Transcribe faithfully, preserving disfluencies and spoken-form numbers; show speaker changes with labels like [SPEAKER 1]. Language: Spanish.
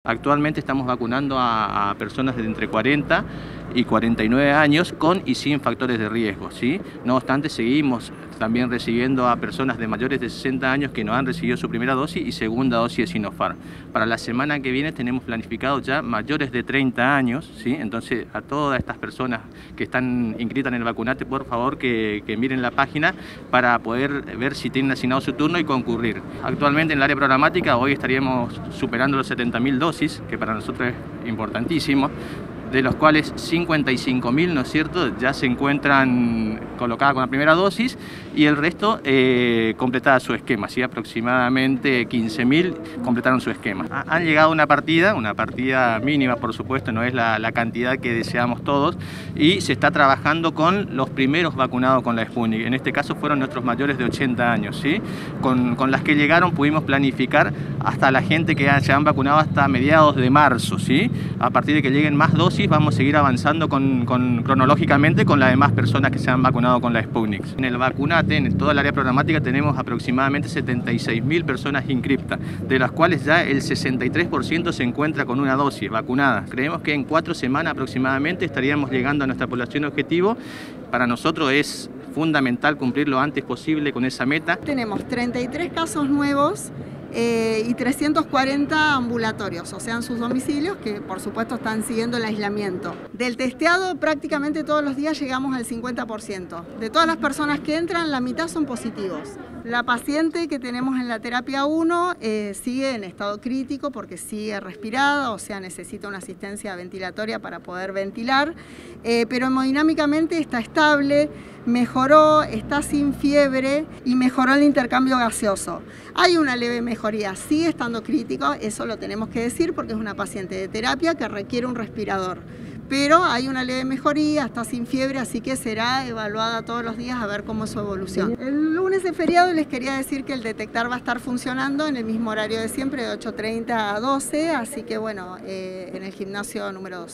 [SPEAKER 1] Actualmente estamos vacunando a, a personas de entre cuarenta y cuarenta y nueve años con y sin factores de riesgo, ¿sí? No obstante, seguimos también recibiendo a personas de mayores de sesenta años que no han recibido su primera dosis y segunda dosis de Sinopharm. Para la semana que viene tenemos planificado ya mayores de treinta años, ¿sí? Entonces, a todas estas personas que están inscritas en el Vacunate, por favor que, que miren la página para poder ver si tienen asignado su turno y concurrir. Actualmente en el área programática hoy estaríamos superando los setenta mil dosis, que para nosotros es importantísimo, de los cuales cincuenta y cinco mil, ¿no es cierto?, ya se encuentran colocadas con la primera dosis y el resto eh, completada su esquema, ¿sí? Aproximadamente quince mil completaron su esquema. Han llegado una partida, una partida mínima por supuesto, no es la, la cantidad que deseamos todos, y se está trabajando con los primeros vacunados con la Sputnik. En este caso fueron nuestros mayores de ochenta años, ¿sí? Con, con las que llegaron pudimos planificar hasta la gente que se han vacunado hasta mediados de marzo, ¿sí? A partir de que lleguen más dosis vamos a seguir avanzando con, con, cronológicamente con las demás personas que se han vacunado con la Sputnik. En el Vacunate, en toda el área programática, tenemos aproximadamente setenta y seis mil personas inscriptas, de las cuales ya el sesenta y tres por ciento se encuentra con una dosis vacunada. Creemos que en cuatro semanas aproximadamente estaríamos llegando a nuestra población objetivo. Para nosotros es fundamental cumplir lo antes posible con esa meta.
[SPEAKER 2] Tenemos treinta y tres casos nuevos eh, y trescientos cuarenta ambulatorios, o sea, en sus domicilios, que por supuesto están siguiendo el aislamiento. Del testeado prácticamente todos los días llegamos al cincuenta por ciento. De todas las personas que entran, la mitad son positivos. La paciente que tenemos en la terapia uno eh, sigue en estado crítico porque sigue respirada, o sea, necesita una asistencia ventilatoria para poder ventilar, eh, pero hemodinámicamente está estable, mejoró, está sin fiebre y mejoró el intercambio gaseoso. Hay una leve mejoría, sigue estando crítico, eso lo tenemos que decir porque es una paciente de terapia que requiere un respirador. Pero hay una leve mejoría, está sin fiebre, así que será evaluada todos los días a ver cómo es su evolución. El lunes de feriado les quería decir que el detectar va a estar funcionando en el mismo horario de siempre, de ocho treinta a doce, así que bueno, eh, en el gimnasio número dos.